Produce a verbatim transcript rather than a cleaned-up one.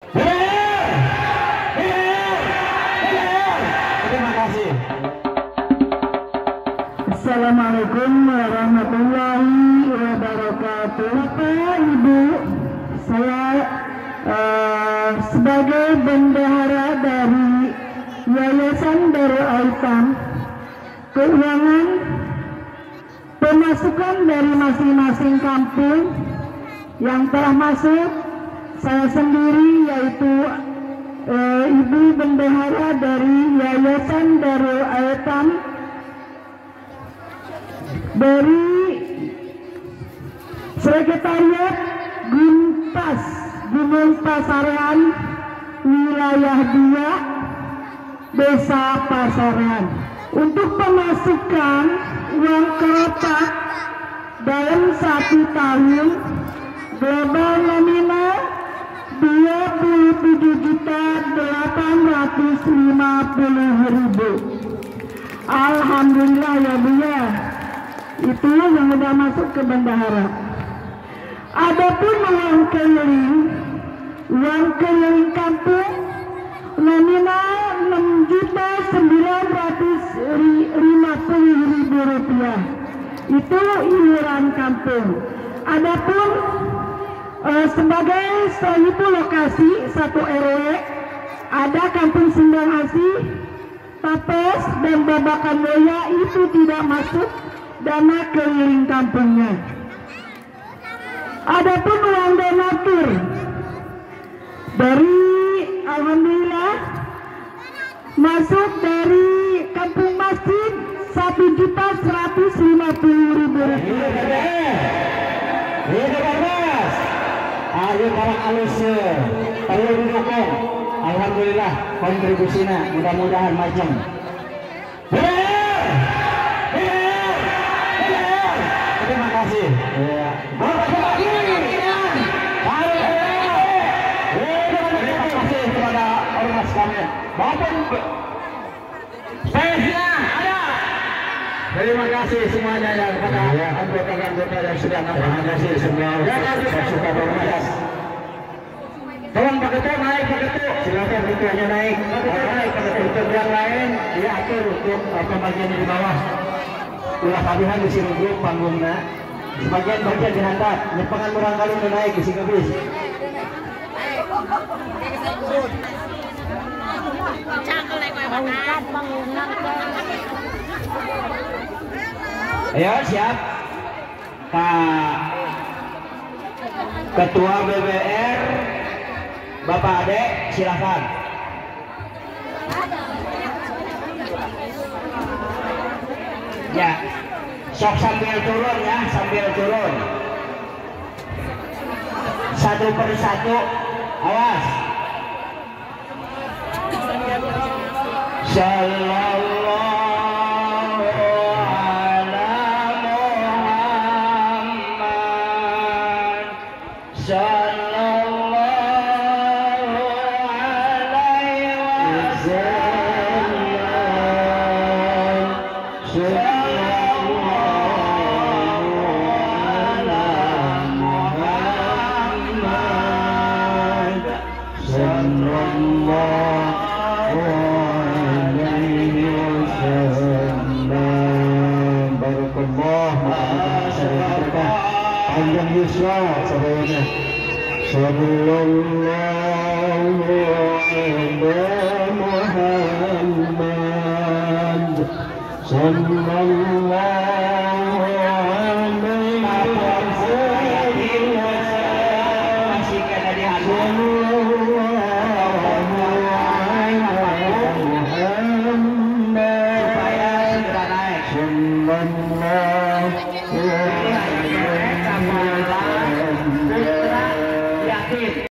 Terima kasih. Assalamualaikum warahmatullahi wabarakatuh. Bapak Ibu, saya uh, sebagai bendahara dari Yayasan Darul Aitam, keuangan pemasukan dari masing-masing kampung yang telah masuk, saya sendiri yaitu uh, Ibu Bendahara dari Yayasan Darul Aitam dari Sekretariat Gunpas Gunung Pasarean Wilayah dua Desa Pasarean untuk pemasukan uang keropak dalam satu tahun global nominal dua puluh tujuh juta delapan ratus lima puluh ribu. Alhamdulillah ya Bu ya. Itu yang sudah masuk ke bendahara. Adapun uang keliling, uang keliling kampung nominal enam juta sembilan ratus lima puluh ribu rupiah. Itu iuran kampung. Adapun eh, sebagai sahibu lokasi satu R W, ada kampung Sindang Asih, Tapes dan Babakan Loya, itu tidak masuk dana keliling kampungnya. Adapun uang donatur dari alhamdulillah masuk dari kampung masjid satu juta seratus lima puluh ribu rupiah. Ini bagus. Ayo para alus perlu didukung. Alhamdulillah kontribusinya mudah-mudahan macam. Terima kasih. Ya. Terima kasih kepada ormas kami. Bapak Spesial ada. Terima kasih semuanya yang kepada anggota-anggota yang sudah nampak. Terima kasih semua pasukan ormas. Tolong Pak Ketua naik, Pak Ketua. Silakan ketuanya naik. Naik Pak Ketua. Untuk yang lain diatur untuk pembagian di bawah. Ulah kabihan di sini grup panggungnya. Sebagian bagian dihantar. Nyepangan murang kali naik di sini bis. Ayo siap. Pak Ketua B B R Bapak Ade silakan. Ya, sok sambil turun ya, sambil turun. Satu per satu, awas. Sallallahu ala Muhammad. Sallallahu alaihi wasallam. Panjang Yusra semuanya. Sallallahu alaihi Muhammad. Sallallahu alaihi wasallam. Masih kena dihadir. Supaya segera naik. Sallallahu